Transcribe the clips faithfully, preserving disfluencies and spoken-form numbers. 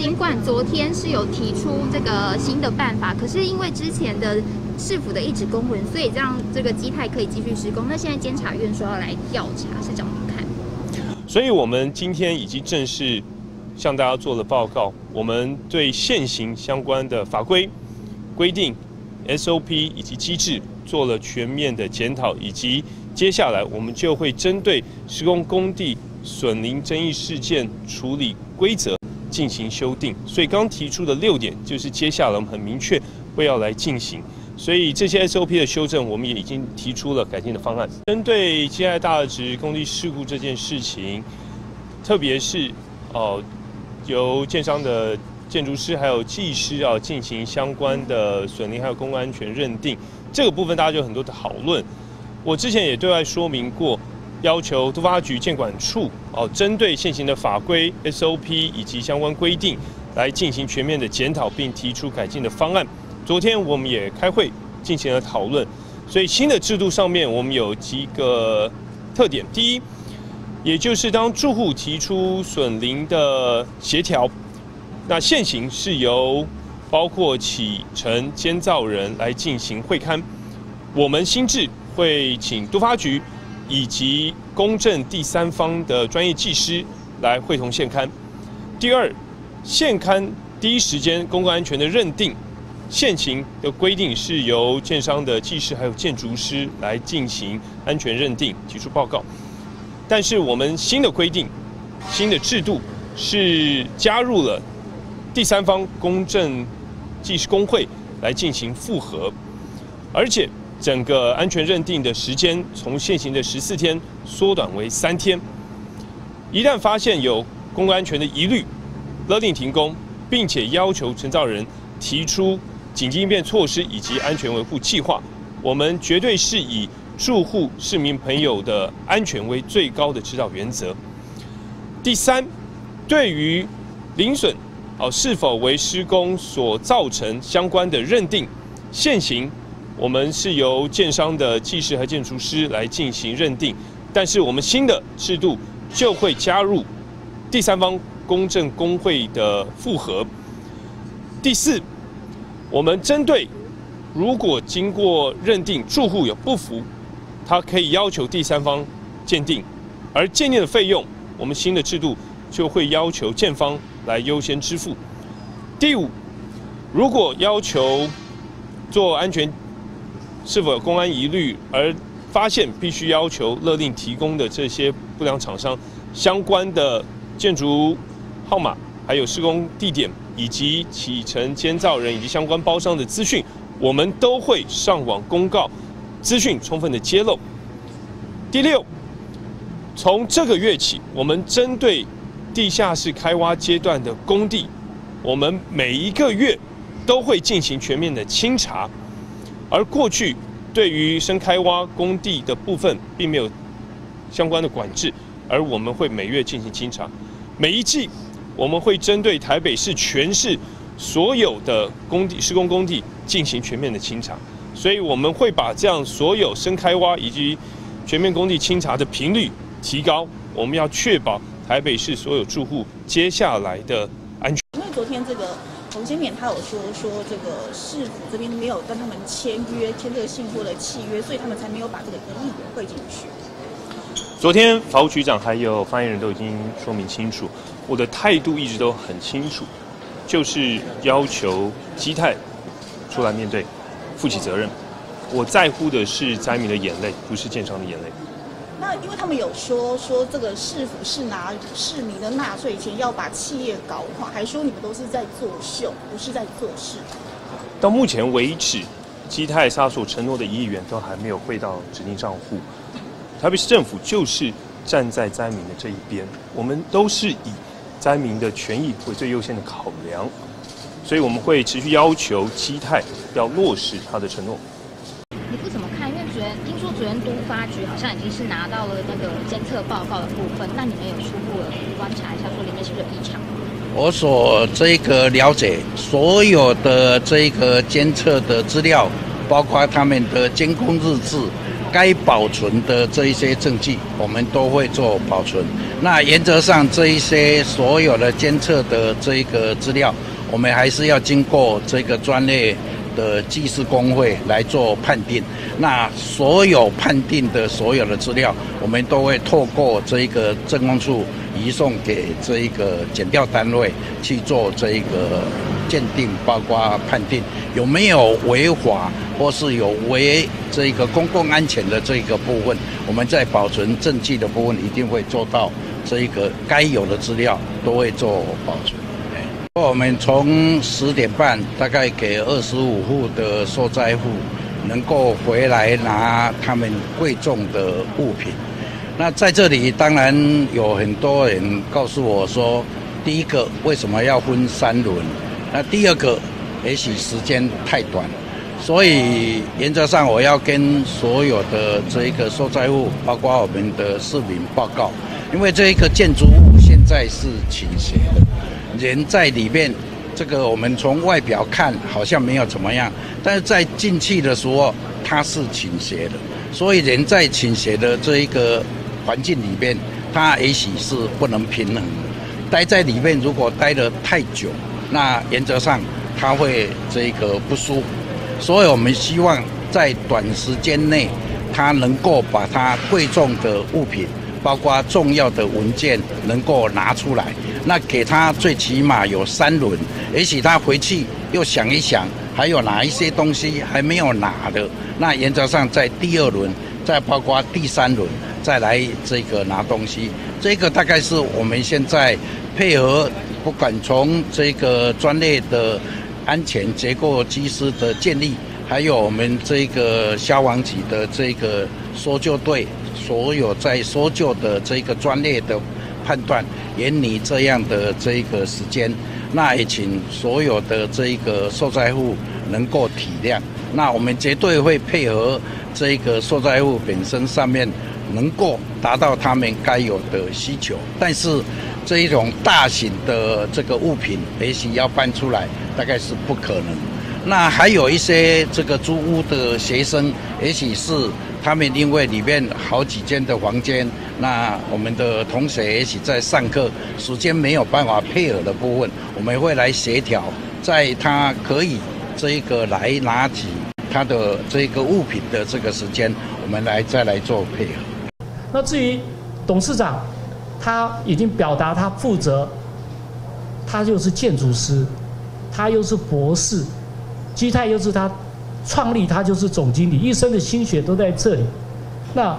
尽管昨天是有提出这个新的办法，可是因为之前的市府的一纸公文，所以让这个基泰可以继续施工。那现在监察院说要来调查，市长怎么看？ 所以我们今天已经正式向大家做了报告，我们对现行相关的法规、规定、S O P 以及机制做了全面的检讨，以及接下来我们就会针对施工工地损林争议事件处理规则进行修订。所以刚提出的六点，就是接下来我们很明确会要来进行。所以这些 S O P 的修正，我们也已经提出了改进的方案。针对基泰大直工地事故这件事情，特别是哦、呃、由建商的建筑师还有技师啊进行相关的损林还有公共安全认定，这个部分大家就有很多的讨论。我之前也对外说明过，要求都发局建管处哦针对现行的法规 S O P 以及相关规定来进行全面的检讨，并提出改进的方案。昨天我们也开会进行了讨论，所以新的制度上面我们有几个特点。第一，也就是当住户提出损林的协调，那现行是由包括起承监造人来进行会勘，我们新制会请都发局以及公正第三方的专业技师来会同现勘。第二，现勘第一时间公共安全的认定，现行的规定是由建商的技师还有建筑师来进行安全认定，提出报告。但是我们新的规定、新的制度是加入了第三方公正技师工会来进行复核，而且整个安全认定的时间从现行的十四天缩短为三天。一旦发现有公共安全的疑虑，勒令停工，并且要求承造人提出紧急应变措施以及安全维护计划，我们绝对是以住户、市民朋友的安全为最高的指导原则。第三，对于林损哦是否为施工所造成相关的认定，现行我们是由建商的技师和建筑师来进行认定，但是我们新的制度就会加入第三方公正工会的复核。第四，我们针对如果经过认定住户有不服，他可以要求第三方鉴定，而鉴定的费用，我们新的制度就会要求建方来优先支付。第五，如果要求做安全是否有公安疑虑，而发现必须要求勒令提供的这些不良厂商相关的建筑号码，还有施工地点，以及起承监造人以及相关包商的资讯，我们都会上网公告，资讯充分的揭露。第六，从这个月起，我们针对地下室开挖阶段的工地，我们每一个月都会进行全面的清查，而过去对于深开挖工地的部分并没有相关的管制，而我们会每月进行清查。每一季我们会针对台北市全市所有的工地施工工地进行全面的清查，所以我们会把这样所有深开挖以及全面工地清查的频率提高，我们要确保台北市所有住户接下来的安全。 因为昨天这个洪先勉他有说说这个市府这边没有跟他们签约签这个信托的契约，所以他们才没有把这个疑义汇进去。 昨天法务局长还有发言人都已经说明清楚，我的态度一直都很清楚，就是要求基泰出来面对，负起责任。我在乎的是灾民的眼泪，不是建商的眼泪。 那因为他们有说说这个市府是拿市民的纳税钱要把企业搞垮，还说你们都是在作秀，不是在做事。 到目前为止，基泰他所承诺的一亿元都还没有汇到指定账户。台北市政府就是站在灾民的这一边，我们都是以灾民的权益为最优先的考量，所以我们会持续要求基泰要落实他的承诺。 你不怎么看？因为昨天听说昨天都发局好像已经是拿到了那个监测报告的部分，那你们有初步的观察一下，说里面是不是有异常？ 我所这个了解，所有的这个监测的资料，包括他们的监控日志， 该保存的这一些证据，我们都会做保存。那原则上，这一些所有的监测的这个资料，我们还是要经过这个专业的技师工会来做判定。那所有判定的所有的资料，我们都会透过这一个政工处移送给这一个检调单位去做这一个鉴定，包括判定有没有违法或是有违这个公共安全的这个部分，我们在保存证据的部分一定会做到这一个该有的资料都会做保存。我们从十点半大概给二十五户的受灾户能够回来拿他们贵重的物品。那在这里当然有很多人告诉我说，第一个为什么要分三轮？那第二个也许时间太短，所以原则上我要跟所有的这一个受灾户，包括我们的市民报告，因为这一个建筑物现在是倾斜的。人在里面，这个我们从外表看好像没有怎么样，但是在进去的时候它是倾斜的，所以人在倾斜的这一个环境里面，它也许是不能平衡的。待在里面如果待得太久，那原则上它会这个不舒服，所以我们希望在短时间内，它能够把它贵重的物品，包括重要的文件能够拿出来。那给他最起码有三轮，也许他回去又想一想，还有哪一些东西还没有拿的，那原则上在第二轮，再包括第三轮再来这个拿东西。这个大概是我们现在配合，不管从这个专业的安全结构技师的建立，还有我们这个消防局的这个搜救队，所有在搜救的这个专业的判断，严拟这样的这个时间，那也请所有的这个受灾户能够体谅。那我们绝对会配合这个受灾户本身上面，能够达到他们该有的需求。但是这一种大型的这个物品，也许要搬出来，大概是不可能。那还有一些这个租屋的学生，也许是他们因为里面好几间的房间，那我们的同学也许在上课时间没有办法配合的部分，我们会来协调，在他可以这一个来拿起他的这个物品的这个时间，我们来再来做配合。 那至于董事长，他已经表达他负责，他又是建筑师，他又是博士。基泰又是他创立，他就是总经理，一生的心血都在这里。那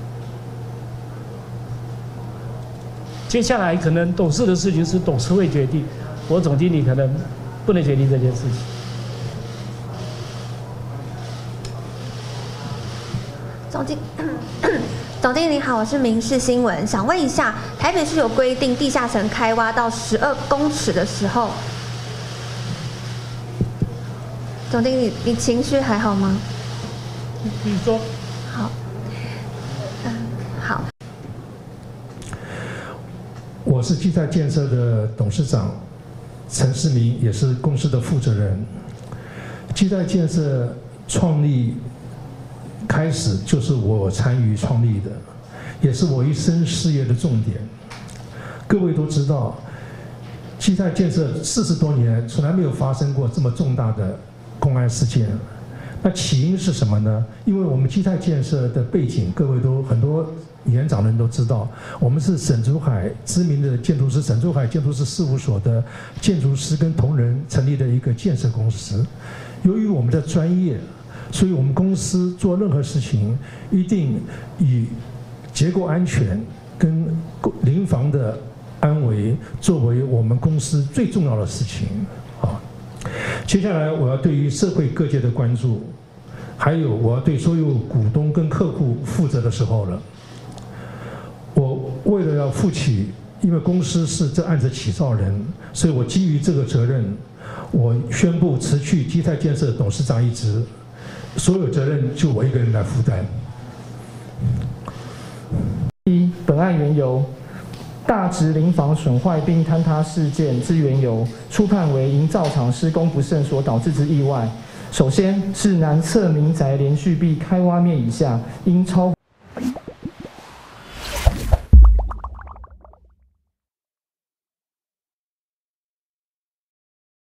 接下来可能董事的事情是董事会决定，我总经理可能不能决定这件事情。 总经总经理好，我是民事新闻，想问一下，台北市有规定地下层开挖到十二公尺的时候。总经理，你情绪还好吗？ 你说。 好。嗯，好。 我是基泰建设的董事长陈世明，也是公司的负责人。基泰建设创立开始就是我参与创立的，也是我一生事业的重点。各位都知道，基泰建设四十多年从来没有发生过这么重大的公安事件。那起因是什么呢？因为我们基泰建设的背景，各位都很多年长的人都知道，我们是沈祖海知名的建筑师沈祖海建筑师事务所的建筑师跟同仁成立的一个建设公司。由于我们的专业，所以我们公司做任何事情一定以结构安全跟邻房的安危作为我们公司最重要的事情。好。接下来我要对于社会各界的关注，还有我要对所有股东跟客户负责的时候了。我为了要负起，因为公司是这案子起造人，所以我基于这个责任，我宣布辞去基泰建设董事长一职，所有责任就我一个人来负担。 一、本案缘由。大直邻房损坏并坍塌事件之缘由，初判为营造厂施工不慎所导致之意外， 首先是南侧民宅连续壁开挖面以下，因超